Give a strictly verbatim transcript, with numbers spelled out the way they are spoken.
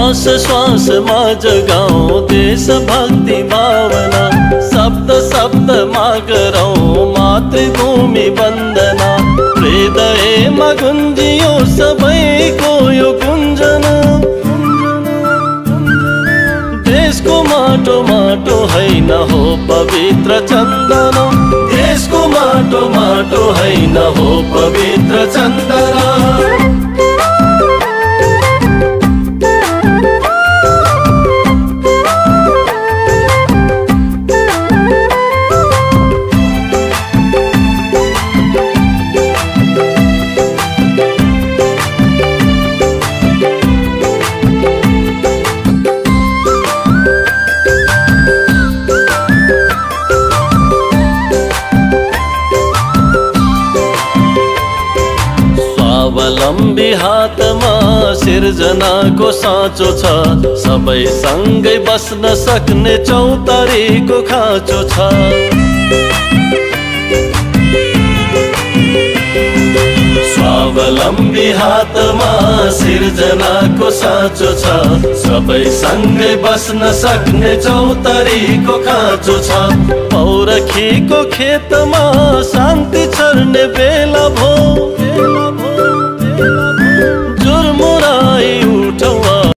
श्वास श्वासमा जगाऊ देशभक्ति भावना, शब्द शब्दमा गरौँ मातृभूमि वन्दना। हृदयमा गुन्जियो सबैको यो गुन्जना, देशको माटो माटो हैन हो पवित्र चन्दन, देशको माटो माटो हैन हो पवित्र चन्दन। स्वावलम्बी हातमा सिर्जनाको साँचो छ, सबै सँगै बस्न सक्ने चौतारीको खाँचो छ। स्वावलम्बी हातमा सिर्जनाको साँचो छ, सबै सँगै बस्न सक्ने चौतारीको खाँचो छ। पौरखीको खेतमा शान्ति छर्ने बेला भो,